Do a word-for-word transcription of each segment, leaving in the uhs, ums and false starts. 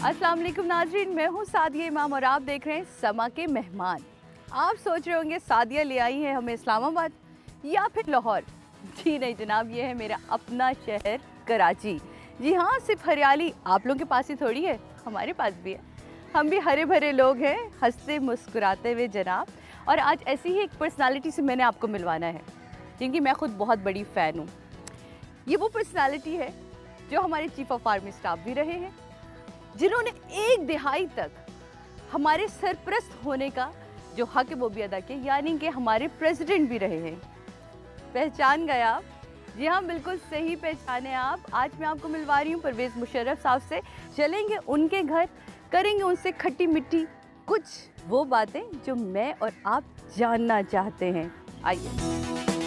अस्सलाम वालेकुम नाज़रीन, मैं हूँ सादिया इमाम और आप देख रहे हैं समा के मेहमान। आप सोच रहे होंगे सादिया ले आई है हमें इस्लामाबाद या फिर लाहौर। जी नहीं जनाब, ये है मेरा अपना शहर कराची। जी हाँ, सिर्फ हरियाली आप लोगों के पास ही थोड़ी है, हमारे पास भी है। हम भी हरे भरे लोग हैं, हंसते मुस्कुराते हुए जनाब। और आज ऐसी ही एक पर्सनालिटी से मैंने आपको मिलवाना है जिनकी मैं खुद बहुत बड़ी फ़ैन हूँ। ये वो पर्सनालिटी है जो हमारे चीफ ऑफ आर्मी स्टाफ भी रहे हैं, जिन्होंने एक दिहाई तक हमारे सरप्रस्त होने का जो हक है वो भी अदा किया, यानी कि हमारे प्रेसिडेंट भी रहे हैं। पहचान गए आप? जी हाँ, बिल्कुल सही पहचाने आप। आज मैं आपको मिलवा रही हूँ परवेज़ मुशर्रफ साहब से। चलेंगे उनके घर, करेंगे उनसे खट्टी मिट्टी कुछ वो बातें जो मैं और आप जानना चाहते हैं। आइए।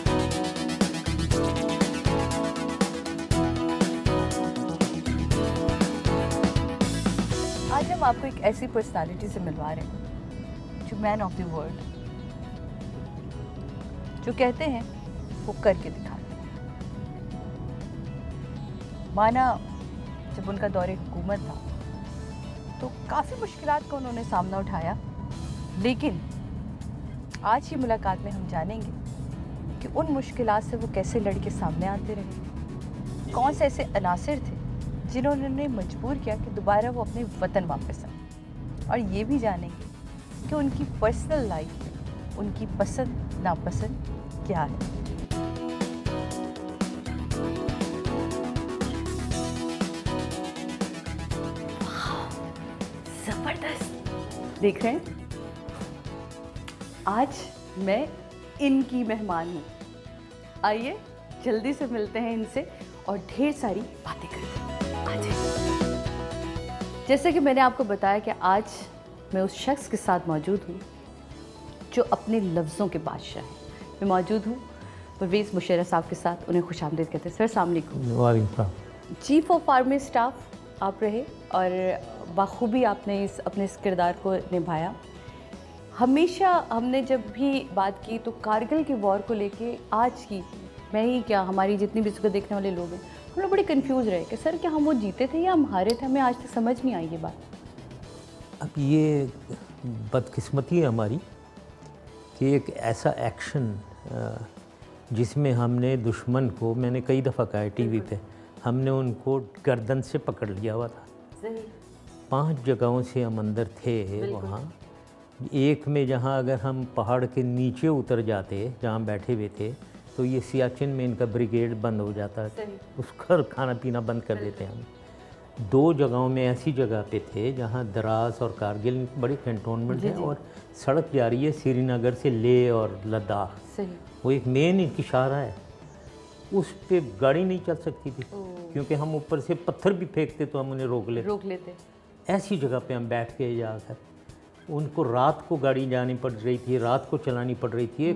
आज हम आपको एक ऐसी पर्सनालिटी से मिलवा रहे हैं जो मैन ऑफ द वर्ल्ड, जो कहते हैं वो करके दिखाते हैं। माना जब उनका दौरे हुकूमत था तो काफ़ी मुश्किलात का उन्होंने सामना उठाया, लेकिन आज की मुलाकात में हम जानेंगे कि उन मुश्किलात से वो कैसे लड़के सामने आते रहे, कौन से ऐसे अनासिर थे जिन्होंने उन्हें मजबूर किया कि दोबारा वो अपने वतन वापस आए। और ये भी जानेंगे कि उनकी पर्सनल लाइफ में उनकी पसंद नापसंद क्या है। जबरदस्त देख रहे हैं, आज मैं इनकी मेहमान हूँ। आइए जल्दी से मिलते हैं इनसे और ढेर सारी बातें करते हैं। जैसे कि मैंने आपको बताया कि आज मैं उस शख्स के साथ मौजूद हूँ जो अपने लफ्ज़ों के बादशाह हैं। मैं मौजूद हूँ परवेज़ मुशर्रफ साहब के साथ। उन्हें खुशामदीद कहते हैं। सर अस्सलाम वालेकुम। चीफ ऑफ आर्मी स्टाफ आप रहे और बाखूबी आपने इस अपने इस किरदार को निभाया। हमेशा हमने जब भी बात की तो कारगिल के वॉर को लेके आज की, मैं ही क्या हमारी जितनी भी इसको देखने वाले लोग हैं, हम लोग बड़े कंफ्यूज रहे कि सर क्या हम वो जीते थे या हम हारे थे। हमें आज तक समझ नहीं आई ये बात। अब ये बदकिस्मती है हमारी कि एक ऐसा एक्शन जिसमें हमने दुश्मन को, मैंने कई दफ़ा कहा है टीवी पे, हमने उनको गर्दन से पकड़ लिया हुआ था। सही। पांच जगहों से हम अंदर थे वहाँ। एक में जहाँ अगर हम पहाड़ के नीचे उतर जाते जहाँ बैठे हुए थे तो ये सियाचिन में इनका ब्रिगेड बंद हो जाता है, उसका खाना पीना बंद कर देते हैं हम। दो जगहों में ऐसी जगह पे थे जहाँ द्रास और कारगिल बड़े कैंटोनमेंट हैं और सड़क जा रही है श्रीनगर से ले और लद्दाख। वो एक मेन इंतशारा है, उस पे गाड़ी नहीं चल सकती थी क्योंकि हम ऊपर से पत्थर भी फेंकते तो हम उन्हें रोक लेते रोक लेते ऐसी जगह पे हम बैठ के जाकर उनको रात को गाड़ी जानी पड़ रही थी, रात को चलानी पड़ रही थी।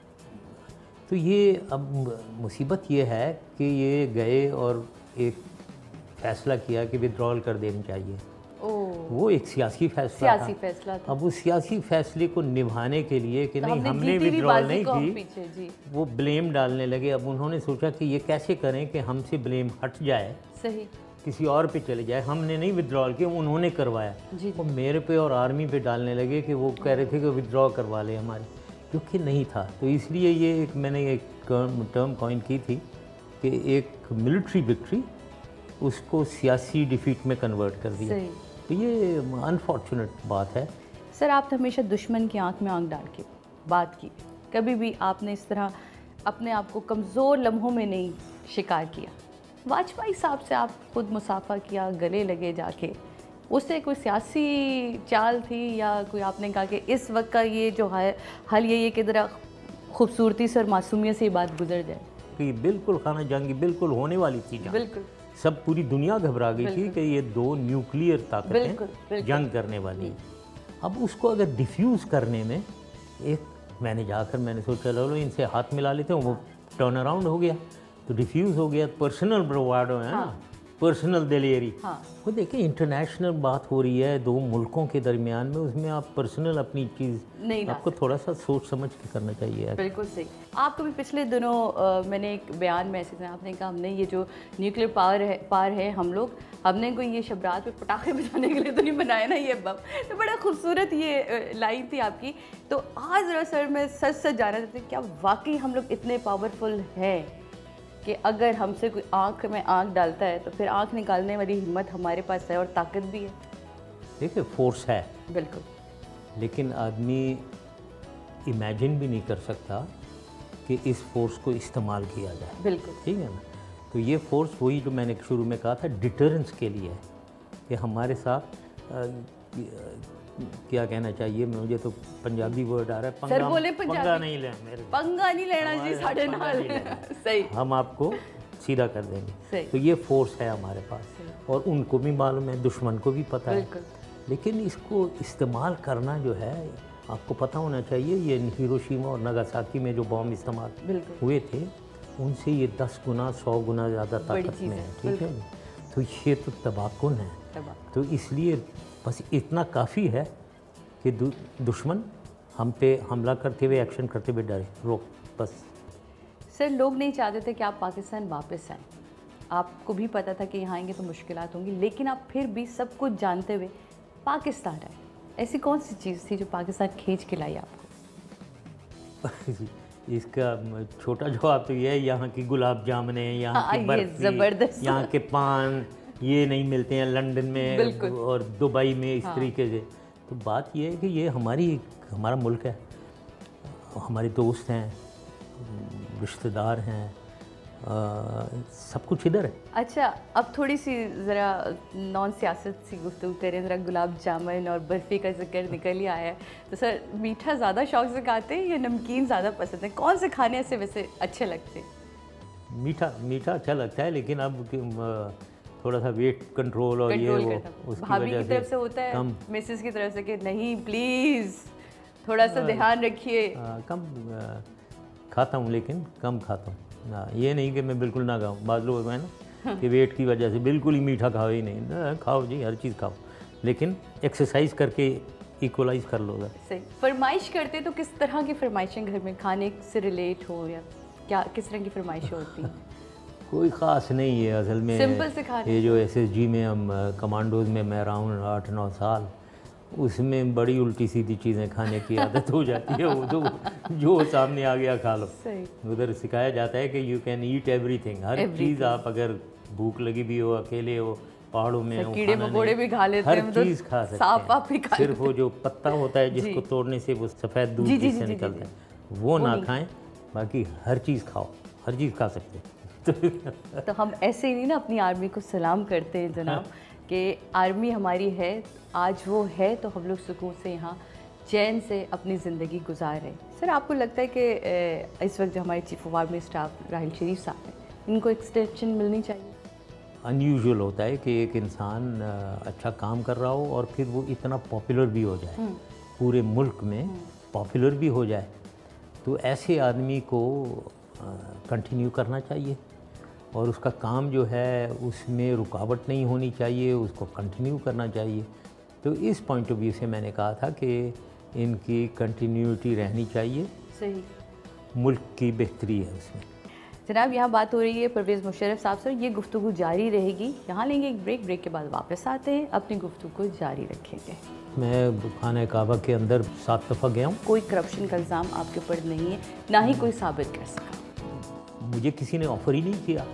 तो ये अब मुसीबत ये है कि ये गए और एक फ़ैसला किया कि विड्रॉल कर देनी चाहिए। वो एक सियासी फैसला सियासी था। फैसला था। अब उस सियासी फैसले को निभाने के लिए कि तो नहीं हमने हमने विड्रॉल नहीं की, जी। वो ब्लेम डालने लगे। अब उन्होंने सोचा कि ये कैसे करें कि हमसे ब्लेम हट जाए, सही, किसी और पे चले जाए। हमने नहीं विड्रॉल किया, उन्होंने करवाया। वो मेरे पे और आर्मी पे डालने लगे कि वो कह रहे थे कि विड्रॉ करवा ले हमारे, जो कि नहीं था। तो इसलिए ये एक मैंने एक टर्म कॉइन की थी कि एक मिलिट्री विक्ट्री उसको सियासी डिफीट में कन्वर्ट कर दिया। तो ये अनफॉर्चुनेट बात है। सर आप तो हमेशा दुश्मन की आंख में आंख डाल के बात की, कभी भी आपने इस तरह अपने आप को कमज़ोर लम्हों में नहीं शिकार किया। वाजपेयी साहब से आप खुद मुसाफा किया, गले लगे जाके, उससे कोई सियासी चाल थी या कोई आपने कहा कि इस वक्त का ये जो है हल ये ये कि ज़रा खूबसूरती से और मासूमियत से ये बात गुजर जाए? कि बिल्कुल खाना जंगी बिल्कुल होने वाली थी, बिल्कुल सब पूरी दुनिया घबरा गई थी कि ये दो न्यूक्लियर ताकतें जंग करने वाली। अब उसको अगर डिफ्यूज़ करने में एक मैंने जाकर मैंने सोचा चलो इनसे हाथ मिला लेते हैं, वो टर्न अराउंड हो गया तो डिफ्यूज़ हो गया। पर्सनल ब्रोवाडो है ना, पर्सनल दिलेरी। हाँ। वो देखिए इंटरनेशनल बात हो रही है दो मुल्कों के दरमियान में, उसमें आप पर्सनल अपनी चीज़ नहीं, आपको थोड़ा सा सोच समझ के करना चाहिए। बिल्कुल सही। आपको भी पिछले दिनों आ, मैंने एक बयान में ऐसे सुना, आपने कहा हमने ये जो न्यूक्लियर पावर है पार है हम लोग, हमने कोई ये शबरात पे पटाखे बजाने के लिए तो नहीं बनाया ना ये बम। तो बड़ा खूबसूरत ये लाइन थी आपकी। तो आज ज़रा सर मैं सच सच जानना चाहती हूँ, क्या वाकई हम लोग इतने पावरफुल हैं कि अगर हमसे कोई आँख में आँख डालता है तो फिर आँख निकालने वाली हिम्मत हमारे पास है और ताकत भी है? देखिए फोर्स है बिल्कुल, लेकिन आदमी इमेजिन भी नहीं कर सकता कि इस फोर्स को इस्तेमाल किया जाए। बिल्कुल ठीक है ना। तो ये फोर्स वही जो मैंने शुरू में कहा था डिटरेंस के लिए है कि हमारे साथ आ, क्या कहना चाहिए, मुझे तो पंजाबी वर्ड आ रहा है, पंगा, सर बोले पंजाबी, पंगा नहीं ले मेरे पंगा नहीं लेना जी साढ़े नाल। सही, हम आपको सीधा कर देंगे। सही। तो ये फोर्स है हमारे पास और उनको भी मालूम है, दुश्मन को भी पता है। लेकिन इसको इस्तेमाल करना जो है आपको पता होना चाहिए। ये हिरोशिमा और नागासाकी में जो बॉम्ब इस्तेमाल हुए थे उनसे ये दस गुना सौ गुना ज़्यादा ताकत में है। ठीक है। तो ये तो तबाहकुन है। तो इसलिए बस इतना काफ़ी है कि दु, दुश्मन हम पे हमला करते हुए, एक्शन करते हुए डरे, रोक बस। सर लोग नहीं चाहते थे कि आप पाकिस्तान वापस आएँ, आपको भी पता था कि यहाँ आएंगे तो मुश्किलात होंगी, लेकिन आप फिर भी सब कुछ जानते हुए पाकिस्तान आए। ऐसी कौन सी चीज़ थी जो पाकिस्तान खींच के लाई आपको? इसका छोटा जवाब तो ये है, यहाँ की गुलाब जामुन, यहाँ हाँ, की बर्फी, यहाँ के पान ये नहीं मिलते हैं लंदन में और दुबई में इस हाँ। तरीके से। तो बात ये है कि ये हमारी हमारा मुल्क है, हमारे दोस्त हैं, रिश्तेदार हैं, आ, सब कुछ इधर है। अच्छा, अब थोड़ी सी ज़रा नॉन सियासत सी गुफ्तगू करें। ज़रा गुलाब जामुन और बर्फ़ी का जिक्र निकल ही आया है, तो सर मीठा ज़्यादा शौक से खाते हैं या नमकीन ज़्यादा पसंद है? कौन से खाने ऐसे वैसे अच्छे लगते हैं? मीठा मीठा अच्छा लगता है, लेकिन अब थोड़ा सा वेट कंट्रोल और ये वो उसकी भाभी की तरफ से होता है, मिसेस की तरफ से कि नहीं प्लीज़ थोड़ा सा ध्यान रखिए। कम आ, खाता हूँ लेकिन कम खाता हूँ ना। ये नहीं कि मैं बिल्कुल ना खाऊँ। बाद लोग हैं ना कि वेट की वजह से बिल्कुल ही मीठा खाओ ही नहीं ना, खाओ जी हर चीज़ खाओ, लेकिन एक्सरसाइज करके इक्वलाइज कर लोगे। सही। फरमाइश करते तो किस तरह की फरमाइशें घर में खाने से रिलेट हो या क्या, किस तरह की फरमाइशें होती हैं? कोई ख़ास नहीं है असल में। सिंपल से खाने। ये जो एसएसजी में हम कमांडोज में मैं अराउंड आठ नौ साल, उसमें बड़ी उल्टी सीधी चीज़ें खाने की आदत हो जाती है। वो तो जो सामने आ गया खा लो। उधर सिखाया जाता है कि यू कैन ईट एवरीथिंग, हर चीज़ आप अगर भूख लगी भी हो, अकेले हो, पहाड़ों में हो, कीड़े मकोड़े भी खा लेते हैं, हर चीज़ खा सकते हैं। सिर्फ वो जो पत्ता होता है जिसको तोड़ने से वो सफ़ेद दूध जिससे निकलता है वो ना खाएं, बाकी हर चीज़ खाओ, हर चीज़ खा सकते हैं। तो हम ऐसे ही नहीं ना अपनी आर्मी को सलाम करते हैं जनाब कि आर्मी हमारी है, आज वो है तो हम लोग सुकून से यहाँ चैन से अपनी ज़िंदगी गुजार रहे हैं। सर आपको लगता है कि इस वक्त जो हमारे chief of army staff Raheel Sharif साहब हैं, इनको एक्सटेंशन मिलनी चाहिए? अनयूजुअल होता है कि एक इंसान अच्छा काम कर रहा हो और फिर वो इतना पॉपुलर भी हो जाए, पूरे मुल्क में पॉपुलर भी हो जाए, तो ऐसे आदमी को कंटिन्यू करना चाहिए और उसका काम जो है उसमें रुकावट नहीं होनी चाहिए, उसको कंटिन्यू करना चाहिए। तो इस पॉइंट ऑफ व्यू से मैंने कहा था कि इनकी कंटिन्यूटी रहनी चाहिए। सही, मुल्क की बेहतरी है उसमें। जनाब यहाँ बात हो रही है परवेज़ मुशर्रफ साहब से, ये गुफ्तगू जारी रहेगी। यहाँ लेंगे एक ब्रेक, ब्रेक के बाद वापस आते हैं, अपनी गुफ्तगू को जारी रखेंगे। मैं खाना काबा के अंदर सात दफ़ा गया हूँ। कोई करप्शन का इल्ज़ाम आपके ऊपर नहीं है, ना ही कोई साबित कर सका। मुझे किसी ने ऑफर ही नहीं किया।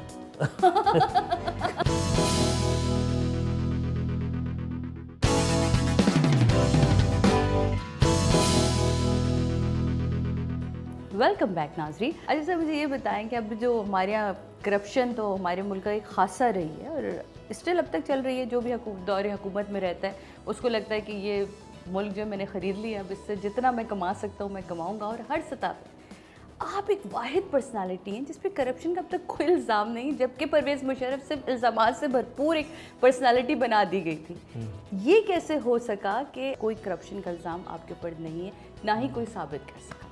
वेलकम बैक नाजरीन। अच्छा सर मुझे ये बताएं कि अब जो हमारे यहाँ करप्शन तो हमारे मुल्क का एक खासा रही है और स्टिल अब तक चल रही है। जो भी दौर हुकूमत में रहता है उसको लगता है कि ये मुल्क जो मैंने ख़रीद लिया, अब इससे जितना मैं कमा सकता हूँ मैं कमाऊँगा। और हर सतह पर आप एक वाहिद पर्सनालिटी हैं जिस पे करप्शन का अब तक कोई इल्ज़ाम नहीं, जबकि परवेज़ मुशर्रफ सिर्फ इल्ज़ामात से भरपूर एक पर्सनालिटी बना दी गई थी। ये कैसे हो सका कि कोई करप्शन का इल्ज़ाम आपके ऊपर नहीं है, ना ही कोई साबित कर सका?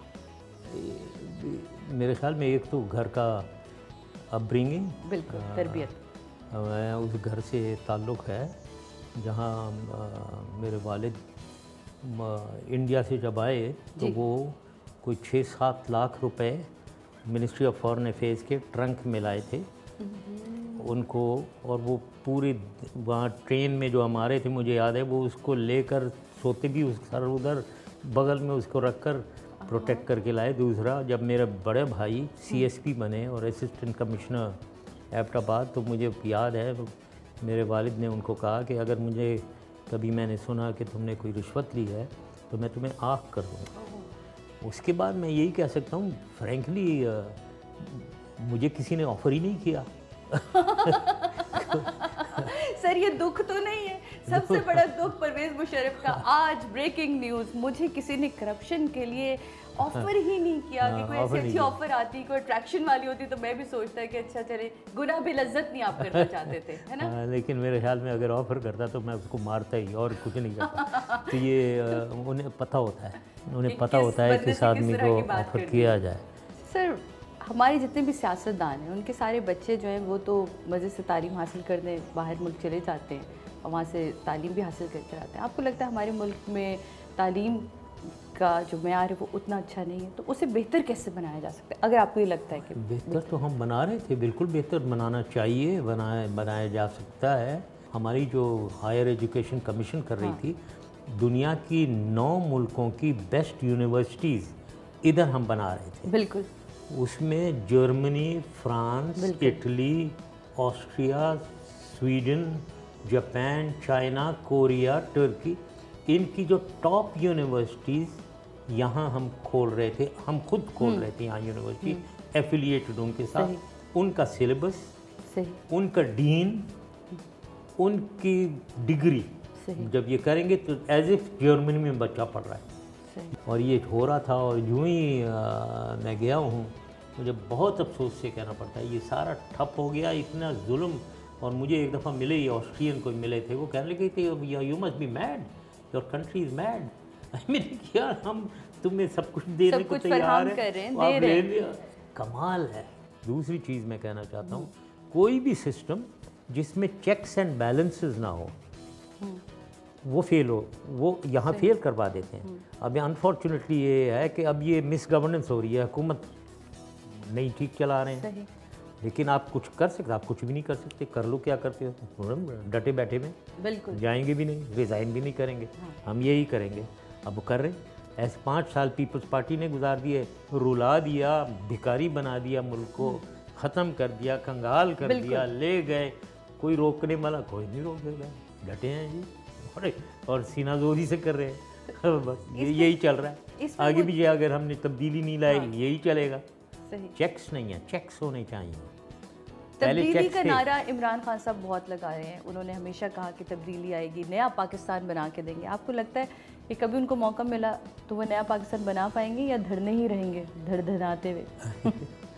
मेरे ख्याल में एक तो घर का अपब्रिंगिंग, बिल्कुल तरबियत, मैं उस घर से ताल्लुक़ है जहाँ मेरे वालिद इंडिया से जब आए तो वो कोई छः सात लाख रुपए मिनिस्ट्री ऑफ फॉरेन अफेयर्स के ट्रंक में लाए थे उनको, और वो पूरी वहाँ ट्रेन में जो हमारे थे, मुझे याद है वो उसको लेकर सोते भी उस सर उधर बगल में उसको रखकर प्रोटेक्ट करके लाए। दूसरा, जब मेरे बड़े भाई सीएसपी बने और असिस्टेंट कमिश्नर एबटाबाद, तो मुझे याद है मेरे वालिद ने उनको कहा कि अगर मुझे कभी मैंने सुना कि तुमने कोई रिश्वत ली है तो मैं तुम्हें आँख कर दूँगा। उसके बाद मैं यही कह सकता हूँ फ्रैंकली, मुझे किसी ने ऑफ़र ही नहीं किया। सर ये दुख तो नहीं है? सबसे बड़ा दुख परवेज़ मुशर्रफ का, आज ब्रेकिंग न्यूज़, मुझे किसी ने करप्शन के लिए ऑफर ही नहीं किया कि कोई ऐसी अच्छी ऑफर आती, कोई अट्रैक्शन वाली होती तो मैं भी सोचता कि अच्छा चले, गुनाह भी लज्जत नहीं आप करना चाहते थे, है ना? आ, लेकिन मेरे ख्याल में अगर ऑफर करता तो मैं उसको मारता ही और कुछ नहीं करता। तो ये उन्हें पता होता है, उन्हें पता होता है किस आदमी को ऑफर किया जाए। सर हमारे जितने भी सियासतदान हैं उनके सारे बच्चे जो हैं वो तो मज़े से तालीम हासिल करने बाहर मुल्क चले जाते हैं और वहाँ से तालीम भी हासिल करके आते हैं। आपको लगता है हमारे मुल्क में तालीम का जो मेयार है वो उतना अच्छा नहीं है, तो उसे बेहतर कैसे बनाया जा सकता है, अगर आपको ये लगता है कि बेहतर? तो हम बना रहे थे, बिल्कुल बेहतर बनाना चाहिए, बनाया बनाया जा सकता है। हमारी जो हायर एजुकेशन कमीशन कर रही हाँ। थी, दुनिया की नौ मुल्कों की बेस्ट यूनिवर्सिटीज़ इधर हम बना रहे थे। बिल्कुल। उसमें Germany, France, Italy, Austria, Sweden, Japan, China, Korea, तुर्की, इनकी जो टॉप यूनिवर्सिटीज़ यहाँ हम खोल रहे थे, हम खुद खोल रहे थे यहाँ यूनिवर्सिटी, एफिलिएटेड उनके साथ, उनका सिलेबस, उनका डीन, उनकी डिग्री जब ये करेंगे तो एज इफ जर्मनी में बच्चा पढ़ रहा है। और ये हो रहा था, और यूँ ही आ, मैं गया हूँ, मुझे बहुत अफसोस से कहना पड़ता है ये सारा ठप हो गया, इतना जुल्म। और मुझे एक दफ़ा मिले, ये ऑस्ट्रियन कोई मिले थे, वो कहने लगे थे you must be mad, your country is mad. मैंने क्या, हम तुम्हें सब कुछ देने को तैयार है, कमाल है। दूसरी चीज़ मैं कहना चाहता हूँ, कोई भी सिस्टम जिसमें चेक्स एंड बैलेंसेस ना हो वो फेल हो, वो यहाँ फेल करवा देते हैं। अब अनफॉर्चुनेटली ये है कि अब ये मिस गवर्नेंस हो रही है, हुकूमत नहीं ठीक चला रहे हैं, लेकिन आप कुछ कर सकते, आप कुछ भी नहीं कर सकते, कर लो क्या करते हो, डटे बैठे में बिल्कुल जाएंगे भी नहीं, रिज़ाइन भी नहीं करेंगे, हाँ। हम यही करेंगे। अब वो कर रहे हैं ऐसे, पाँच साल पीपल्स पार्टी ने गुजार दिए, रुला दिया, भिखारी बना दिया, मुल्क को ख़त्म कर दिया, कंगाल कर दिया, ले गए, कोई रोकने वाला कोई नहीं रोकेगा, डटे हैं जी, और, और सीना जोरी से कर रहे हैं। बस ये यही चल रहा है, आगे भी अगर हमने तब्दीली नहीं लाई, हाँ। यही चलेगा। चेक्स नहीं है, चेक्स होने चाहिए। तब्दीली का नारा इमरान खान साहब बहुत लगा रहे हैं, उन्होंने हमेशा कहा कि तब्दीली आएगी, नया पाकिस्तान बना के देंगे। आपको लगता है कि कभी उनको मौका मिला तो वो नया पाकिस्तान बना पाएंगे या धड़ने ही रहेंगे, धड़ धड़ाते हुए?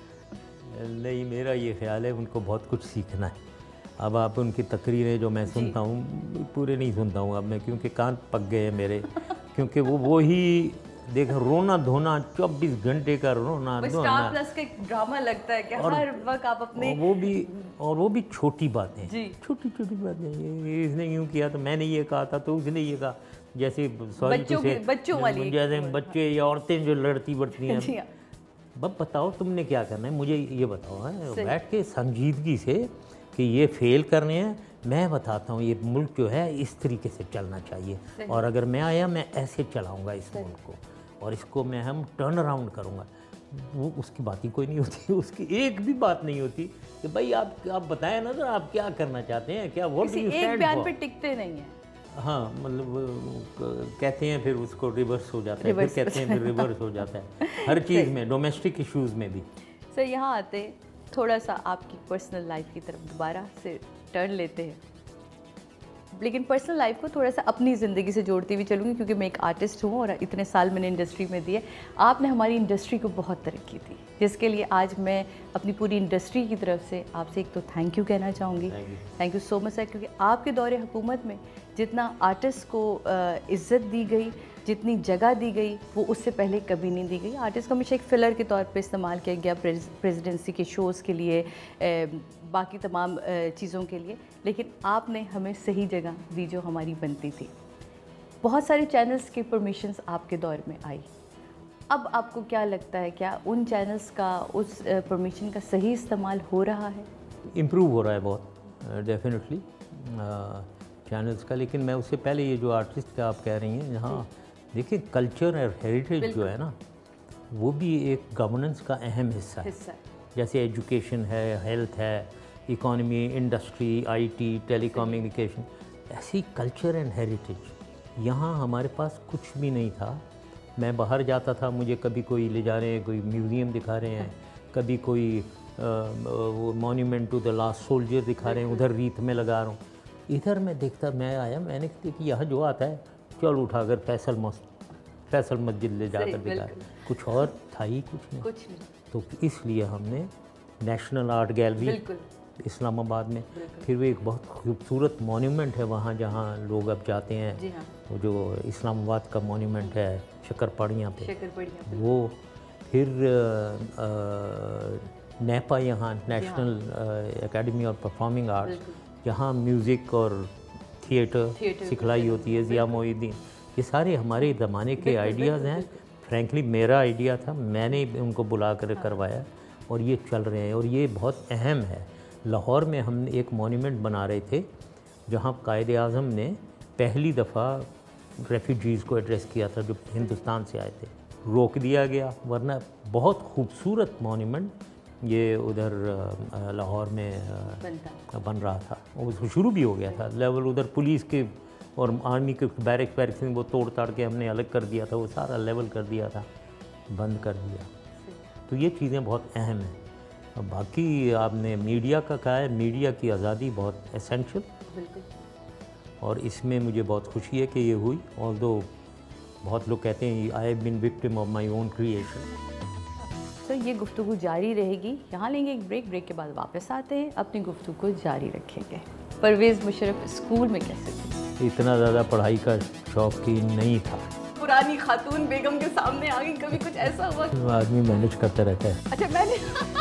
नहीं, मेरा ये ख्याल है उनको बहुत कुछ सीखना है। अब आप उनकी तकरीरें जो मैं सुनता हूँ, पूरे नहीं सुनता हूँ अब मैं, क्योंकि कान पक गए हैं मेरे, क्योंकि वो वो ही देखो, रोना धोना, चौबीस घंटे का रोना धोना, स्टार प्लस का एक ड्रामा लगता है कि हर वक्त आप अपने, और वो भी और वो भी छोटी बातें, छोटी छोटी बातें, इसने यूँ किया तो मैंने ये कहा था तो उसने ये कहा, जैसे सॉरी बच्चों वाली, जैसे बच्चे या औरतें जो लड़ती बढ़ती हैं। बस बताओ तुमने क्या करना है, मुझे ये बताओ है, बैठ के संजीदगी से कि ये फेल करने हैं, मैं बताता हूँ ये मुल्क जो है इस तरीके से चलना चाहिए, और अगर मैं आया मैं ऐसे चलाऊँगा इस मुल्क को, और इसको मैं हम टर्न अराउंड करूँगा। वो उसकी बात ही कोई नहीं होती, उसकी एक भी बात नहीं होती कि भाई आप आप बताएं ना तो आप क्या करना चाहते हैं, क्या what do you stand for. एक बयान पे टिकते नहीं हैं। हाँ, मतलब कहते हैं फिर उसको रिवर्स हो जाता है, फिर कहते हैं फिर रिवर्स हो जाता है, हर चीज़ में, डोमेस्टिक इश्यूज़ में भी। सर यहाँ आते थोड़ा सा आपकी पर्सनल लाइफ की तरफ दोबारा से टर्न लेते हैं। लेकिन पर्सनल लाइफ को थोड़ा सा अपनी ज़िंदगी से जोड़ती हुई चलूँगी, क्योंकि मैं एक आर्टिस्ट हूँ और इतने साल मैंने इंडस्ट्री में दिए। आपने हमारी इंडस्ट्री को बहुत तरक्की दी, जिसके लिए आज मैं अपनी पूरी इंडस्ट्री की तरफ से आपसे एक तो थैंक यू कहना चाहूँगी। Thank you so much sir, क्योंकि आपके दौरे हुकूमत में जितना आर्टिस्ट को इज़्ज़त दी गई, जितनी जगह दी गई, वो उससे पहले कभी नहीं दी गई। आर्टिस्ट को हमेशा एक फ़िलर के तौर पे इस्तेमाल किया गया, प्रेसिडेंसी के शोज़ के लिए, बाकी तमाम चीज़ों के लिए, लेकिन आपने हमें सही जगह दी जो हमारी बनती थी। बहुत सारे चैनल्स की परमिशंस आपके दौर में आई। अब आपको क्या लगता है, क्या उन चैनल्स का, उस परमिशन का सही इस्तेमाल हो रहा है? इम्प्रूव हो रहा है बहुत डेफिनेटली चैनल्स का, लेकिन मैं उससे पहले ये जो आर्टिस्ट का आप कह रही हैं, यहाँ देखिए कल्चर और हेरिटेज जो है ना, वो भी एक गवर्नेंस का अहम हिस्सा है। हिस्सा। जैसे एजुकेशन है, हेल्थ है, इकोनॉमी, इंडस्ट्री, आईटी, टेलीकम्युनिकेशन, ऐसी कल्चर एंड हेरिटेज यहाँ हमारे पास कुछ भी नहीं था। मैं बाहर जाता था, मुझे कभी कोई ले जा रहे हैं, कोई म्यूज़ियम दिखा रहे हैं, कभी कोई आ, वो monument to the last soldier दिखा रहे हैं, उधर रीत में लगा रहा हूँ। इधर मैं देखता, मैं आया, मैंने कहा कि यहाँ जो आता है चल उठाकर फैसल मस्जिद फैसल मस्जिद ले जाकर दिखा, कुछ और था ही कुछ नहीं। कुछ नहीं। तो इसलिए हमने नेशनल आर्ट गैलरी इस्लामाबाद में, फिर वो एक बहुत खूबसूरत मॉन्यूमेंट है वहाँ जहाँ लोग अब जाते हैं, जी हाँ। वो जो इस्लामाबाद का मॉन्यूमेंट है शक्करपड़ियाँ पे, शक्करपड़ियाँ वो, फिर आ, आ, नेपा यहाँ national academy of performing arts, जहाँ म्यूज़िक और थिएटर सिखलाई होती है, ज़िया मोहिउद्दीन, ये सारे हमारे ज़माने के आइडियाज़ हैं। फ्रैंकली मेरा आइडिया था, मैंने उनको बुला कर करवाया और ये चल रहे हैं और ये बहुत अहम है। लाहौर में हम एक मॉन्यूमेंट बना रहे थे जहाँ कायदे आज़म ने पहली दफ़ा रेफ्यूजीज़ को एड्रेस किया था जो हिंदुस्तान से आए थे, रोक दिया गया, वरना बहुत खूबसूरत मॉन्यूमेंट ये उधर लाहौर में बन रहा था। वो शुरू भी हो गया था लेवल, उधर पुलिस के और आर्मी के बैरिक्स बैरिक्स वो तोड़ ताड़ के हमने अलग कर दिया था, वो सारा लेवल कर दिया था, बंद कर दिया। तो ये चीज़ें बहुत अहम हैं। अब बाकी आपने मीडिया का कहा है, मीडिया की आज़ादी बहुत एसेंशियल, और इसमें मुझे बहुत खुशी है कि ये हुई। ऑल्दो बहुत लोग कहते हैं I have been victim of my own creation. तो ये गुफ्तगू जारी रहेगी, यहाँ लेंगे एक ब्रेक, ब्रेक के बाद वापस आते हैं, अपनी गुफ्तगू को जारी रखेंगे। परवेज़ मुशर्रफ स्कूल में कैसे थे? इतना ज़्यादा पढ़ाई का शौकीन नहीं था। पुरानी खातून बेगम के सामने आ गई, कभी कुछ ऐसा हुआ? आदमी मैनेज करता रहता है। अच्छा मैंने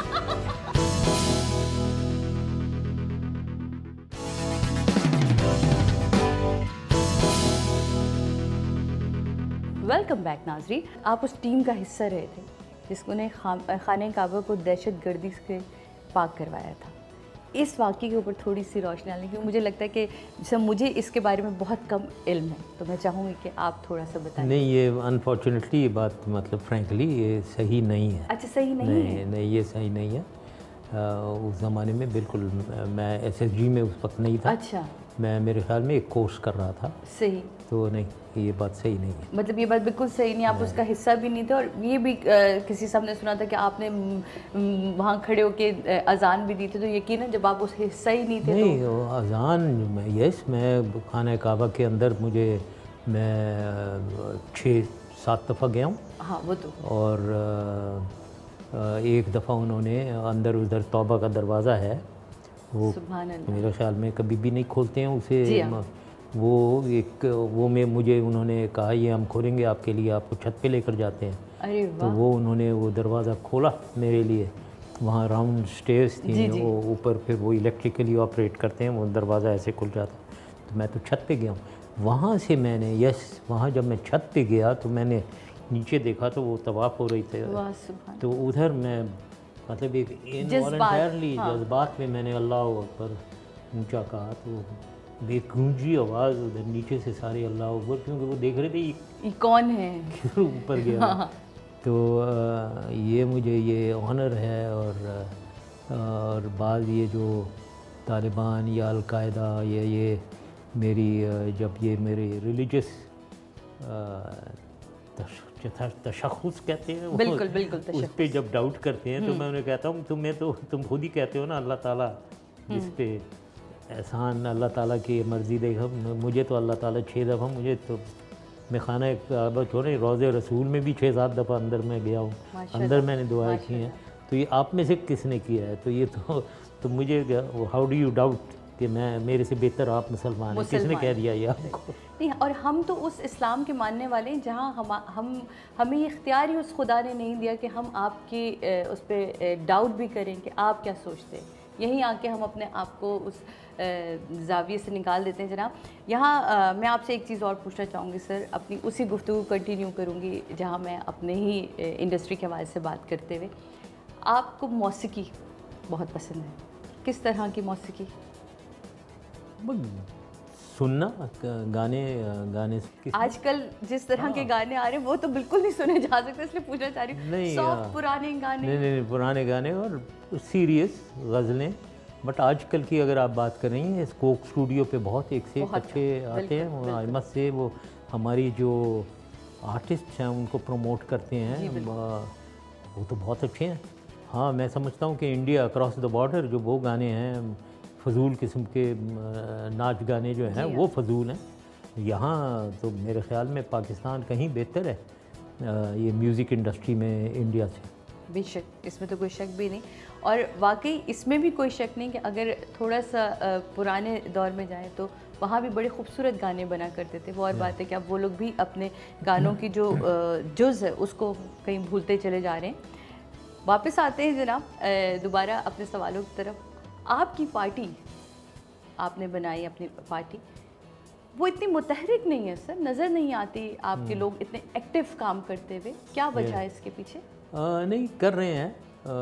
वेलकम बैक नाजरी। आप उस टीम का हिस्सा रहे थे जिसको ने खा, खाने काबा को दहशत गर्दी से पाक करवाया था। इस वाक़े के ऊपर थोड़ी सी रोशनी डालने की, मुझे लगता है कि जैसे मुझे इसके बारे में बहुत कम इल्म है, तो मैं चाहूँगी कि आप थोड़ा सा बताएं। नहीं, ये अनफॉर्चुनेटली ये बात, मतलब फ्रैंकली ये सही नहीं है। अच्छा, सही नहीं, नहीं है? नहीं, ये सही नहीं है। आ, उस ज़माने में बिल्कुल, मैं एस एस जी में उस वक्त नहीं था। अच्छा। मैं मेरे ख्याल में एक कोर्स कर रहा था। सही। तो नहीं, ये बात सही नहीं है। मतलब ये बात बिल्कुल सही नहीं, आप नहीं। उसका हिस्सा भी नहीं थे, और ये भी आ, किसी सामने सुना था कि आपने वहाँ खड़े होके अजान भी दी थी, तो यकीनन जब आप उस हिस्सा ही नहीं थे। नहीं, तो अजान, यस, मैं खाना काबा के अंदर, मुझे मैं छः सात दफ़ा गया हूँ। हाँ, वो तो। और एक दफ़ा उन्होंने अंदर, उधर तौबा का दरवाज़ा है, वो मेरे ख्याल में कभी भी नहीं खोलते हैं उसे। वो एक वो में मुझे उन्होंने कहा ये हम खोलेंगे आपके लिए, आपको छत पे लेकर जाते हैं। अरे तो वो उन्होंने वो दरवाज़ा खोला मेरे लिए, वहाँ राउंड स्टेयर्स थी, वो ऊपर, फिर वो इलेक्ट्रिकली ऑपरेट करते हैं, वो दरवाज़ा ऐसे खुल जाता। तो मैं तो छत पे गया हूँ। वहाँ से मैंने, यस, वहाँ जब मैं छत पे गया तो मैंने नीचे देखा तो वो तवाफ़ हो रही थी, तो उधर मैं, मतलब एक इनवॉलंटरली जज्बात में मैंने अल्लाह अकबर ऊंचा कहा, तो बेगूंजी आवाज़ उधर नीचे से सारे अल्लाह अकबर, क्योंकि वो देख रहे थे ये कौन है, ऊपर गया। हाँ। तो ये मुझे ये ऑनर है। और और बाद ये जो तालिबान या अलकायदा, ये ये मेरी, जब ये मेरे रिलीजियस तशख़्ख़ुस कहते हैं, बिल्कुल बिल्कुल, उस पर जब डाउट करते हैं तो मैं उन्हें कहता हूँ तुम्हें तो तुम खुद ही कहते हो ना अल्लाह ताला जिस पे एहसान अल्लाह ताला की मर्ज़ी देखा। मुझे तो अल्लाह ताला छः दफ़ा, मुझे तो मैं खाना काबा छोड़े रोज़े रसूल में भी छः सात दफ़ा अंदर में गया हूँ, अंदर मैंने दुआएं की हैं। तो ये आप में से किसने किया है? तो ये तो तो मुझे हाउ डू यू डाउट कि मैं मेरे से बेहतर आप मुसलमान हैं? किसने कह दिया ये आपको? नहीं, और हम तो उस इस्लाम के मानने वाले हैं जहाँ हम हम हमें ये इख्तियार ही उस खुदा ने नहीं दिया कि हम आपकी उस पर डाउट भी करें कि आप क्या सोचते हैं। यहीं आके हम अपने आप को उस जाविये से निकाल देते हैं। जनाब, यहाँ मैं आपसे एक चीज़ और पूछना चाहूँगी सर, अपनी उसी गुफ्तगू कंटिन्यू करूँगी जहाँ मैं अपने ही इंडस्ट्री के हवाले से बात करते हुए, आपको मौसीकी बहुत पसंद है, किस तरह की मौसीकी? सुनना गाने गाने आजकल जिस तरह के गाने आ रहे हैं वो तो बिल्कुल नहीं सुने जा सकते, इसलिए पूछना चाह रही हूँ। नहीं, सॉफ्ट पुराने गाने नहीं, नहीं नहीं पुराने गाने और सीरियस गज़लें। बट आजकल की अगर आप बात कर रही हैं, कोक स्टूडियो पे बहुत एक से एक अच्छे आते हैं, आइमत से वो हमारी जो आर्टिस्ट हैं उनको प्रमोट करते हैं, वो तो बहुत अच्छे हैं। हाँ, मैं समझता हूँ कि इंडिया अक्रॉस द बॉर्डर जो वो गाने हैं फजूल किस्म के नाच गाने जो हैं वो फजूल हैं। यहाँ तो मेरे ख़्याल में पाकिस्तान कहीं बेहतर है ये म्यूज़िक इंडस्ट्री में इंडिया से। बेशक, इसमें तो कोई शक भी नहीं, और वाकई इसमें भी कोई शक नहीं कि अगर थोड़ा सा पुराने दौर में जाएं तो वहाँ भी बड़े खूबसूरत गाने बना करते थे। वो और बात है कि अब वो लोग भी अपने गानों की जो जुज़ है उसको कहीं भूलते चले जा रहे हैं। वापस आते हैं जनाब दोबारा अपने सवालों की तरफ। आपकी पार्टी आपने बनाई, अपनी पार्टी, वो इतनी मुतहरिक नहीं है सर, नज़र नहीं आती आपके लोग इतने एक्टिव काम करते हुए, क्या वजह है इसके पीछे? आ, नहीं कर रहे हैं,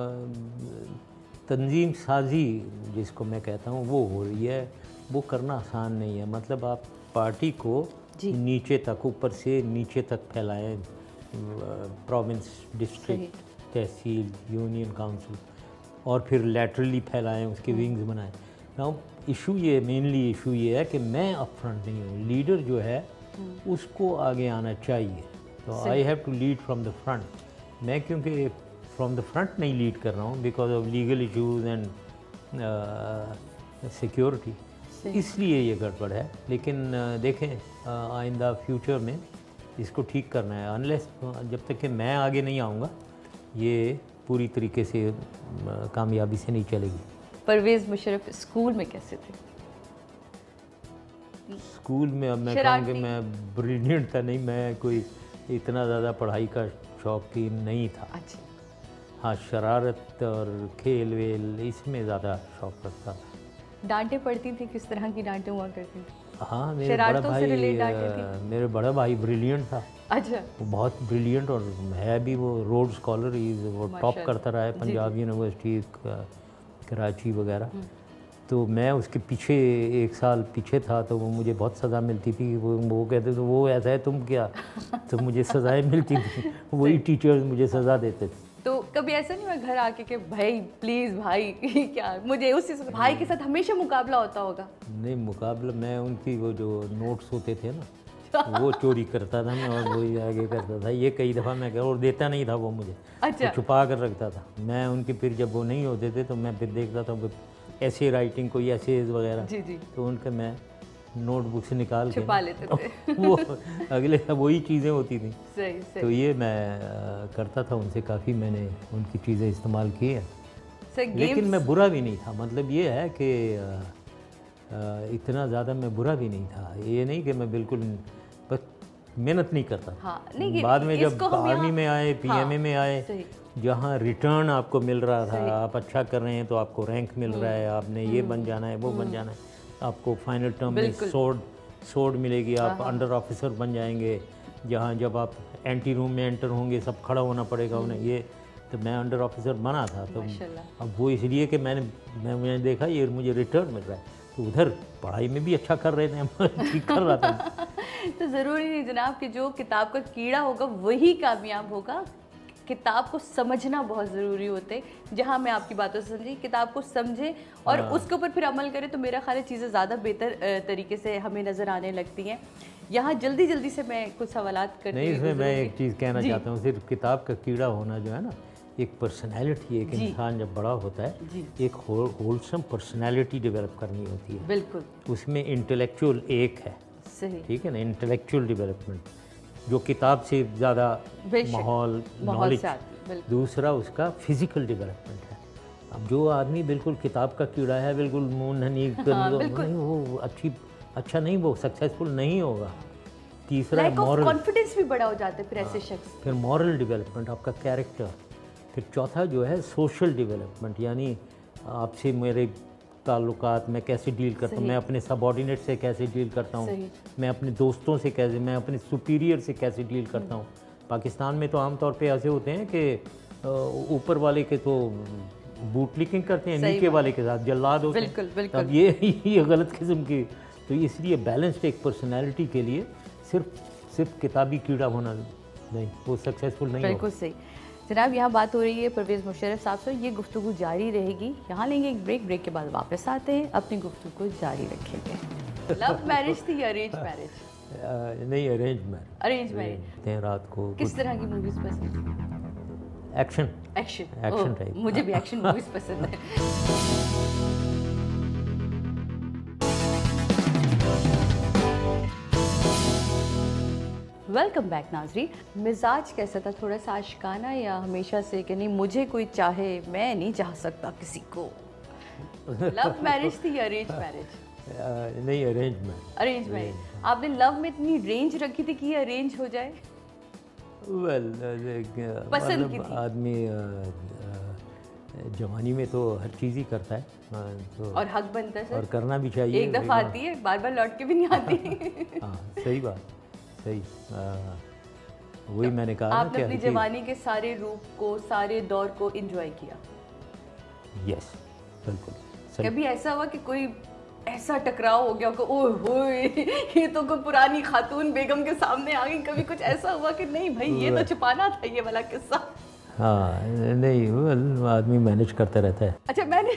तंजीम साजी जिसको मैं कहता हूँ वो हो रही है। वो करना आसान नहीं है, मतलब आप पार्टी को नीचे तक, ऊपर से नीचे तक फैलाएं, province, district, tehsil, union council, और फिर लैटरली फैलाएं, उसके विंग्स बनाएं। नाउ इशू ये मेनली इशू ये है कि मैं अप फ्रंट नहीं हूँ, लीडर जो है उसको आगे आना चाहिए। तो I have to lead from the front. मैं क्योंकि फ्रॉम द फ्रंट नहीं लीड कर रहा हूँ because of legal issues and security, इसलिए ये गड़बड़ है। लेकिन uh, देखें आइंदा फ्यूचर में इसको ठीक करना है। अनलेस जब तक कि मैं आगे नहीं आऊँगा ये पूरी तरीके से कामयाबी से नहीं चलेगी। परवेज़ मुशर्रफ स्कूल में कैसे थे? स्कूल में अब मैं कहूँगी मैं ब्रिलियंट था नहीं, मैं कोई इतना ज़्यादा पढ़ाई का शौकीन नहीं था। अच्छा। हाँ, शरारत और खेल वेल इसमें ज़्यादा शौक रखता था। डांटें पड़ती थी, किस तरह की डांटें हुआ करती थी? हाँ, मेरे बड़ा भाई मेरे बड़ा भाई ब्रिलियंट था। अच्छा। वो बहुत ब्रिलियंट और है भी, वो रोड स्कॉलर, वो टॉप करता रहा है पंजाब यूनिवर्सिटी, कराची वगैरह। तो मैं उसके पीछे एक साल पीछे था, तो वो मुझे बहुत सज़ा मिलती थी। वो वो कहते थे वो ऐसा है तुम क्या, तो मुझे सज़ाएं मिलती थी, वही टीचर्स मुझे सज़ा देते थे। तो कभी ऐसा नहीं हुआ घर आके कि भाई प्लीज़ भाई क्या मुझे उसी भाई के साथ हमेशा मुकाबला होता होगा? नहीं, मुकाबला मैं उनकी वो जो नोट्स होते थे ना वो चोरी करता था मैं, और वही आगे करता था। ये कई दफ़ा मैं कर और देता नहीं था वो मुझे। अच्छा। तो छुपा कर रखता था मैं उनके। फिर जब वो नहीं होते थे तो मैं फिर देखता था ऐसे राइटिंग कोई ऐसे वगैरह, जी जी, तो उनका मैं नोटबुक से निकाल के छुपा लेते थे वो अगले वही चीज़ें होती थी। सही सही। तो ये मैं करता था उनसे, काफ़ी मैंने उनकी चीज़ें इस्तेमाल की हैं। लेकिन मैं बुरा भी नहीं था, मतलब ये है कि इतना ज़्यादा मैं बुरा भी नहीं था। ये नहीं कि मैं बिल्कुल बस मेहनत नहीं करता। हाँ, नहीं, बाद में जब आर्मी में आए, पीएमए में आए, जहाँ रिटर्न आपको मिल रहा था, आप अच्छा कर रहे हैं तो आपको रैंक मिल रहा है, आपने ये बन जाना है वो बन जाना है, आपको फाइनल टर्म में सोर्ड सोर्ड मिलेगी, आप अंडर ऑफिसर बन जाएंगे। जहाँ जब आप एंटी रूम में एंटर होंगे सब खड़ा होना पड़ेगा उन्हें, ये तो मैं अंडर ऑफिसर बना था। तो अब वो इसलिए कि मैंने मैं मैंने देखा ये मुझे रिटर्न मिल रहा है, तो उधर पढ़ाई में भी अच्छा कर रहे थे, ठीक कर रहा था। तो ज़रूरी नहीं जनाब कि जो किताब का कीड़ा होगा वही कामयाब होगा। किताब को समझना बहुत ज़रूरी होते है। जहाँ मैं आपकी बातों से समझी, किताब को समझें और उसके ऊपर फिर अमल करें तो मेरा ख्याल है चीज़ें ज़्यादा बेहतर तरीके से हमें नज़र आने लगती हैं। यहाँ जल्दी जल्दी से मैं कुछ सवालात करती हूँ। नहीं, इसमें मैं एक चीज़ कहना चाहता हूँ, सिर्फ किताब का कीड़ा होना जो है ना, एक पर्सनैलिटी, एक जी। इंसान जब बड़ा होता है जी। एक होलसम पर्सनैलिटी डेवलप करनी होती है। बिल्कुल उसमें इंटेलेक्चुअल एक है, सही। ठीक है ना, इंटेलेक्चुअल डेवलपमेंट जो किताब से ज़्यादा बेशक, माहौल माहौल नॉलेज। से आती है, बिल्कुल। दूसरा उसका फिजिकल डेवलपमेंट है। अब जो आदमी बिल्कुल किताब का कीड़ा है, बिल्कुल मुंह नहीं हाँ, बिल्कुल। नहीं, वो अच्छी अच्छा नहीं, वो सक्सेसफुल नहीं होगा। तीसरा लैक ऑफ मॉरल, कॉन्फिडेंस भी बड़ा हो जाता है फिर ऐसे शख्स। फिर मॉरल डेवलपमेंट, आपका कैरेक्टर। फिर चौथा जो है सोशल डेवलपमेंट, यानी आपसे मेरे ताल्लुकात, मैं कैसे डील करता हूँ, सही। मैं अपने सबॉर्डिनेट से कैसे डील करता हूँ, सही। मैं अपने दोस्तों से कैसे, मैं अपने सुपीरियर से कैसे डील करता हूँ। पाकिस्तान में तो आमतौर पे ऐसे होते हैं कि अ, ऊपर वाले के तो बूट लिकिंग करते हैं, सही नीचे बात। वाले के साथ जल्लाद होते हैं। बिल्कुल, बिल्कुल। अब ये ये गलत किस्म की, तो इसलिए बैलेंस्ड एक पर्सनैलिटी के लिए सिर्फ सिर्फ किताबी कीड़ा होना नहीं, वो सक्सेसफुल नहीं होगा। बिल्कुल सही। जनाब यहाँ बात हो रही है परवेज़ मुशर्रफ साहब से, ये गुफ्तगू जारी रहेगी। यहाँ लेंगे एक ब्रेक, ब्रेक के बाद वापस आते हैं, अपनी गुफ्तगू को जारी रखेंगे। लव मैरिज थी या अरेंज मैरिज? अ, नहीं, अरेंज मैरिज। Arrange marriage. हैं रात को किस तरह की मूवीज पसंद? Action action. Action oh, type. मुझे भी एक्शन मूवीज पसंद है। वेलकम बैक नाजरी। मिजाज कैसा था, थोड़ा सा आशिकाना या हमेशा से कि नहीं मुझे कोई चाहे मैं नहीं चाह सकता किसी को? लव मैरिज थी या अरेंज मैरिज? अ, नहीं, अरेंज मैरिज। Arrange marriage. आपने लव में इतनी रेंज रखी थी कि ये अरेंज हो जाए? वेल पसंद की मतलब थी। आदमी अ, अ, जवानी में तो हर चीज़ ही करता है, अ, तो और हक बनता है और सर। करना भी चाहिए। एक दफा आती है, बार बार लौट के भी नहीं आती। हाँ, सही बात, सही। अ, वही मैंने कहा ना आपने कि अपनी हर चीज़- जवानी के सारे रूप को, सारे दौर को एंजॉय किया। यस, बिल्कुल सही। कभी ऐसा हुआ कि कोई ऐसा टकराव हो गया कि ओए होए ये तो कोई पुरानी खातून बेगम के सामने आ गई? कभी कुछ ऐसा हुआ कि नहीं भाई ये तो छुपाना था ये वाला किस्सा? हाँ, नहीं, well, आदमी मैनेज करता रहता है। अच्छा, मैंने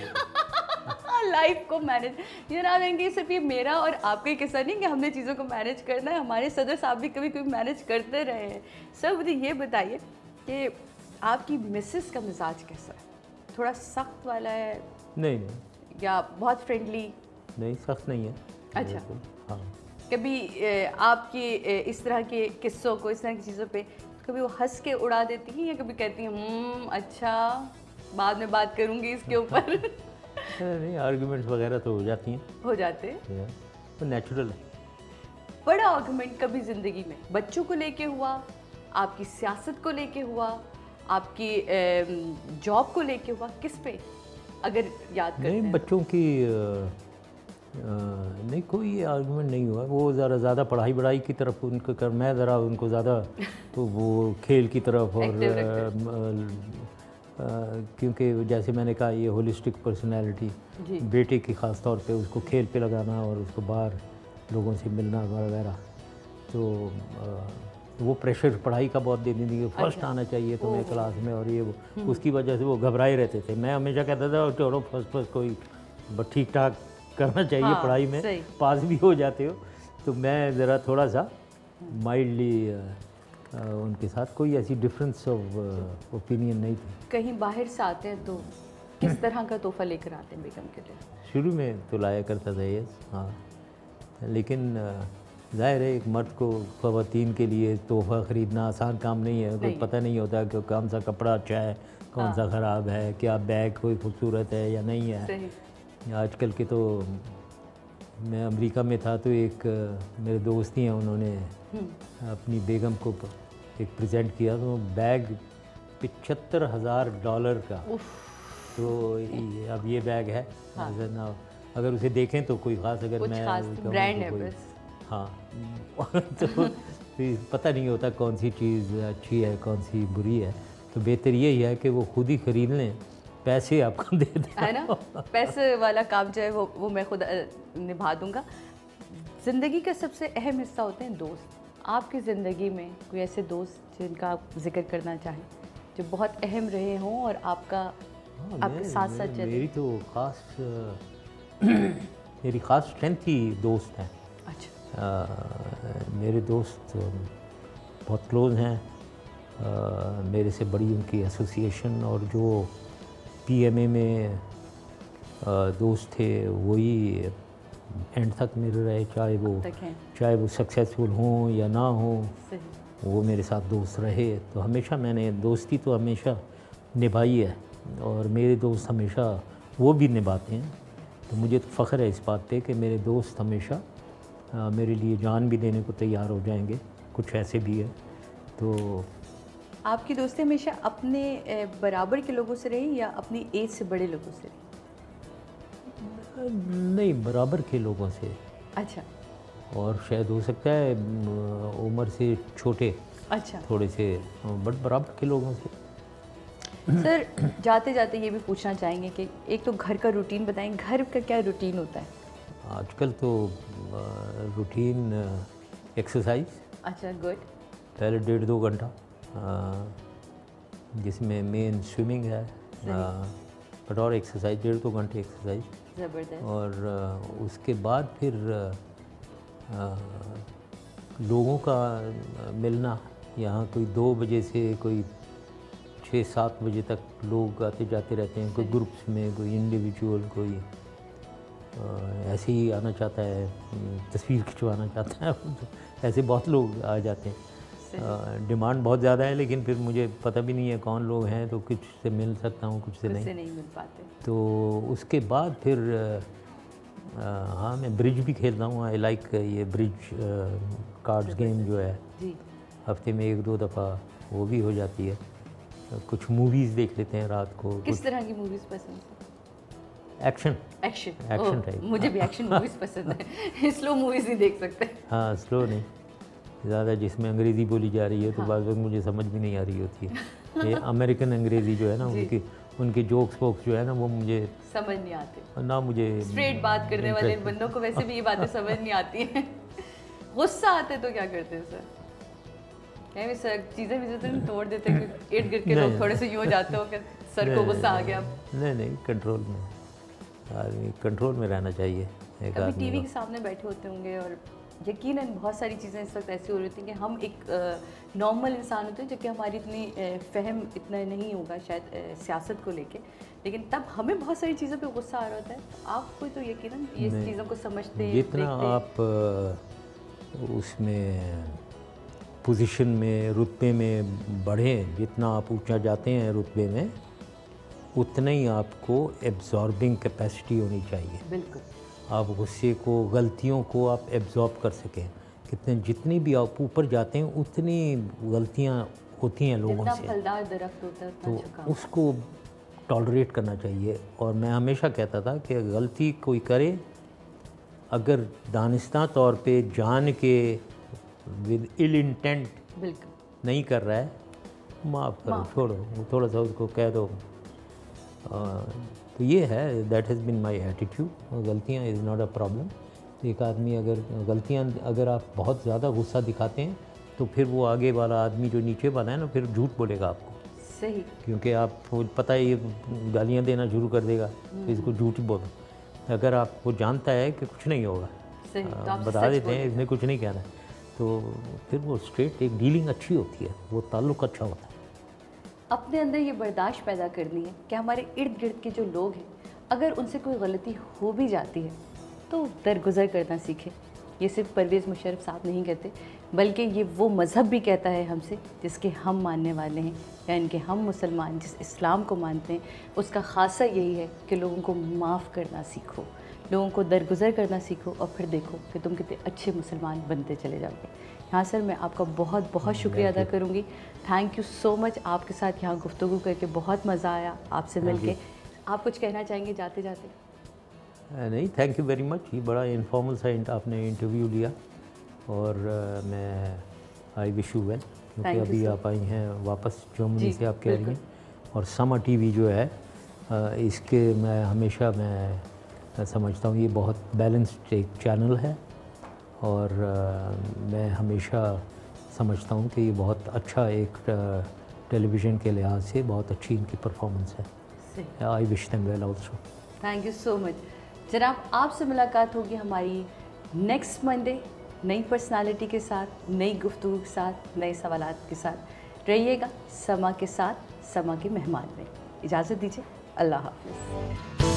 लाइफ को मैनेज, ये ना लेंगे सिर्फ ये मेरा और आपका ही किस्सा नहीं कि हमने चीज़ों को मैनेज करना है, हमारे सदर साहब भी कभी कभी मैनेज करते रहे हैं। सर मुझे ये बताइए कि आपकी मिसेस का मिजाज कैसा है? थोड़ा सख्त वाला है नहीं नहीं या बहुत फ्रेंडली? नहीं, सख्त नहीं है। अच्छा। बिल्कुल, हाँ। कभी ए, आपकी ए, इस तरह के किस्सों को, इस तरह की चीज़ों पे कभी वो हंस के उड़ा देती हैं या कभी कहती हैं हम्म अच्छा बाद में बात करूंगी इसके ऊपर? नहीं, आर्गुमेंट्स वगैरह तो हो जाती हैं, हो जाते हैं। या, तो नेचुरल है। बड़ा आर्गुमेंट कभी ज़िंदगी में बच्चों को लेके हुआ, आपकी सियासत को लेके हुआ, आपकी जॉब को लेके हुआ, किस पे अगर याद करते नहीं, हैं? बच्चों की अ, अ, नहीं, कोई आर्गुमेंट नहीं हुआ। वो ज़रा ज़्यादा पढ़ाई बढ़ाई की तरफ उनको कर, मैं ज़रा उनको ज़्यादा तो वो खेल की तरफ और Active रखते अ, अ, क्योंकि जैसे मैंने कहा ये होलिस्टिक पर्सनैलिटी, जी। बेटे की ख़ास तौर पे उसको खेल पे लगाना और उसको बाहर लोगों से मिलना वगैरह, तो अ, वो प्रेशर पढ़ाई का बहुत दे देती थी, फर्स्ट अच्छा। आना चाहिए तुम्हें ओह। क्लास में, और ये वो उसकी वजह से वो घबराए रहते थे। मैं हमेशा कहता था छोड़ो, फर्स्ट फर्स्ट कोई ठीक ठाक करना चाहिए, हाँ, पढ़ाई में सही। पास भी हो जाते हो। तो मैं ज़रा थोड़ा सा माइल्डली उनके साथ, कोई ऐसी डिफरेंस ऑफ ओपिनियन नहीं थी। कहीं बाहर से आते हैं तो किस तरह का तोहफा लेकर आते हैं बेगम के लिए? शुरू में तो लाया करता था ये, हाँ, लेकिन अ, जाहिर है एक मर्द को ख़वातीन के लिए तोहफ़ा ख़रीदना आसान काम नहीं है। कोई नहीं। पता नहीं होता कि कौन सा कपड़ा अच्छा है, कौन हाँ। सा ख़राब है, क्या बैग कोई खूबसूरत है या नहीं है। सही। आजकल के तो, मैं अमेरिका में था तो एक अ, मेरे दोस्त ही हैं, उन्होंने हम्म। अपनी बेगम को प- एक प्रेजेंट किया, तो बैग पचहत्तर हज़ार डॉलर का। उफ। तो ये- अब ये बैग है, हाँ। अगर ना अगर उसे देखें तो कोई ख़ास, अगर कुछ मैं खास कहूँ ब्रांड तो है कोई- बस। हाँ तो फिर पता नहीं होता कौन सी चीज़ अच्छी है कौन सी बुरी है। तो बेहतर यही है कि वो खुद ही ख़रीद लें, पैसे आपको दे दें, है ना, पैसे वाला काम जो है वो वो मैं खुद अ, निभा दूंगा। ज़िंदगी का सबसे अहम हिस्सा होते हैं दोस्त। आपकी ज़िंदगी में कोई ऐसे दोस्त जिनका आप जिक्र करना चाहें, जो बहुत अहम रहे हों और आपका हाँ, आपके मैं- साथ साथ मैं- चले? मेरी तो ख़ास मेरी ख़ास स्ट्रेंथ ही दोस्त हैं। अच्छा। अ, मेरे दोस्त बहुत क्लोज हैं, आ, मेरे से बड़ी उनकी एसोसिएशन, और जो पीएमए में आ, दोस्त थे वही एंड तक मेरे रहे, चाहे वो चाहे वो सक्सेसफुल हों या ना हों, वो मेरे साथ दोस्त रहे। तो हमेशा मैंने दोस्ती तो हमेशा निभाई है, और मेरे दोस्त हमेशा वो भी निभाते हैं। तो मुझे तो फ़ख्र है इस बात पे कि मेरे दोस्त हमेशा आ, मेरे लिए जान भी देने को तैयार हो जाएंगे, कुछ ऐसे भी है। तो आपकी दोस्ती हमेशा अपने बराबर के लोगों से रही या अपनी एज से बड़े लोगों से रही? नहीं, बराबर के लोगों से। अच्छा। और शायद हो सकता है उम्र से छोटे, अच्छा, थोड़े से, बट बराबर के लोगों से। सर जाते जाते ये भी पूछना चाहेंगे कि एक तो घर का रूटीन बताएं, घर का क्या रूटीन होता है? आजकल तो रूटीन एक्सरसाइज। अच्छा, गुड। पहले डेढ़ दो घंटा, जिसमें मेन स्विमिंग है, बट और एक्सरसाइज डेढ़ दो घंटे एक्सरसाइज। ज़बरदस्त। और आ, उसके बाद फिर आ, लोगों का मिलना, यहाँ कोई दो बजे से कोई छः सात बजे तक लोग आते जाते रहते हैं, कोई ग्रुप्स में, कोई इंडिविजुअल, कोई आ, ऐसे ही आना चाहता है, तस्वीर खिंचवाना चाहता है, ऐसे बहुत लोग आ जाते हैं। डिमांड बहुत ज़्यादा है, लेकिन फिर मुझे पता भी नहीं है कौन लोग हैं, तो कुछ से मिल सकता हूँ, कुछ से नहीं, से नहीं मिल पाते। तो उसके बाद फिर आ, हाँ, मैं ब्रिज भी खेलता हूँ। आई लाइक ये ब्रिज कार्ड्स गेम जो है, जी, हफ्ते में एक दो दफ़ा वो भी हो जाती है। कुछ मूवीज़ देख लेते हैं रात को। किस तरह की मूवीज़ पसंद है? Action action action type. मुझे भी एक्शन मूवीज़ पसंद है। स्लो मूवीज़ नहीं देख सकते। हाँ, स्लो नहीं, ज़्यादा जिसमें अंग्रेज़ी बोली जा रही है तो बाद में मुझे समझ भी नहीं आ रही होती है। ये अमेरिकन अंग्रेज़ी जो है ना, उनकी उनके जोक्स वोक्स जो है ना, वो मुझे समझ नहीं आते ना। मुझे स्ट्रेट बात करने वाले बंदों को वैसे भी ये बातें समझ नहीं आती हैं। गुस्सा आते तो क्या करते हैं सर? क्या भी सर चीज़ें भी तो तोड़ देते हैं, इर्द गिर्द के लोग थोड़े से यूँ हो जाते हो कि सर को गुस्सा आ गया। नहीं नहीं, कंट्रोल में, आदमी कंट्रोल में रहना चाहिए। एक अभी आदमी टीवी के सामने बैठे होते होंगे और यकीनन बहुत सारी चीज़ें इस वक्त ऐसी हो रही थी कि हम एक नॉर्मल इंसान होते हैं, जो कि हमारी इतनी फ़हम इतना नहीं होगा शायद सियासत को लेके, लेकिन तब हमें बहुत सारी चीज़ों पे गुस्सा आ रहा होता है। आपको तो यकीनन ये चीज़ों को समझते हैं, जितना आप उसमें पोजीशन में, रुतबे में बढ़ें, जितना आप ऊंचा जाते हैं रुतबे में, उतना ही आपको एब्जॉर्बिंग कैपेसिटी होनी चाहिए। बिल्कुल। आप गुस्से को, गलतियों को आप एब्जॉर्ब कर सकें। कितने जितनी भी आप ऊपर जाते हैं उतनी गलतियां होती हैं लोगों से, फलदार दरख्त होता है तो उसको टॉलरेट करना चाहिए। और मैं हमेशा कहता था कि गलती कोई करे, अगर दानिस्ता तौर पे जान के विद इल इंटेंट नहीं कर रहा है, माफ़ करो, छोड़ो, थोड़ा सा उसको कह दो। आ, तो ये है, that has been my attitude. गलतियाँ इज़ नॉट अ प्रॉब्लम। तो एक आदमी अगर गलतियाँ, अगर आप बहुत ज़्यादा गुस्सा दिखाते हैं तो फिर वो आगे वाला आदमी जो नीचे वाला है ना, फिर झूठ बोलेगा आपको। सही। क्योंकि आपको पता है ये गालियाँ देना शुरू कर देगा, तो इसको झूठ ही बोलो। अगर आप वो जानता है कि कुछ नहीं होगा, सही, तो आप बता देते हैं इसने कुछ नहीं कहना है, तो फिर वो स्ट्रेट एक डीलिंग अच्छी होती है, वो ताल्लुक़ अच्छा होता है। अपने अंदर ये बर्दाश्त पैदा करनी है कि हमारे इर्द गिर्द के जो लोग हैं, अगर उनसे कोई गलती हो भी जाती है तो दरगुजर करना सीखें। ये सिर्फ परवेज़ मुशर्रफ साहब नहीं कहते, बल्कि ये वो मज़हब भी कहता है हमसे, जिसके हम मानने वाले हैं, यानी कि हम मुसलमान जिस इस्लाम को मानते हैं, उसका ख़ासा यही है कि लोगों को माफ़ करना सीखो, लोगों को दरगुजर करना सीखो, और फिर देखो कि तुम कितने अच्छे मुसलमान बनते चले जाओगे। हाँ सर, मैं आपका बहुत बहुत शुक्रिया अदा करूँगी। Thank you so much. आपके साथ यहाँ गुफ्तगू करके बहुत मज़ा आया, आपसे मिलके। आप कुछ कहना चाहेंगे जाते जाते? नहीं, थैंक यू वेरी मच। ये बड़ा इनफॉर्मल सा आपने इंटरव्यू लिया, और uh, मैं आई विश यू वेल, क्योंकि अभी आप आई हैं वापस जर्मनी से, आप कह रही हैं। और समा टीवी जो है, uh, इसके मैं हमेशा मैं समझता हूँ ये बहुत बैलेंस्ड एक चैनल है, और uh, मैं हमेशा समझता हूँ कि ये बहुत अच्छा एक टेलीविज़न के लिहाज से बहुत अच्छी इनकी परफॉर्मेंस है। I wish them well also. Thank you so much जनाब। आपसे मुलाकात होगी हमारी नेक्स्ट मंडे, नई पर्सनालिटी के साथ, नई गुफ्तगू के साथ, नए सवालात के साथ। रहिएगा समा के साथ, समा के मेहमान में। इजाज़त दीजिए, अल्लाह हाफ़िज़।